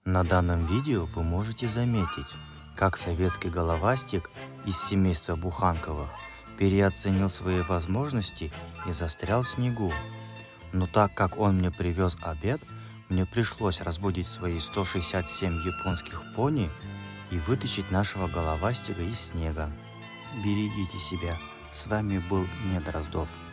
На данном видео вы можете заметить, как советский головастик из семейства Буханковых переоценил свои возможности и застрял в снегу. Но так как он мне привез обед, мне пришлось разбудить свои 167 японских пони и вытащить нашего головастика из снега. Берегите себя. С вами был Недроздов.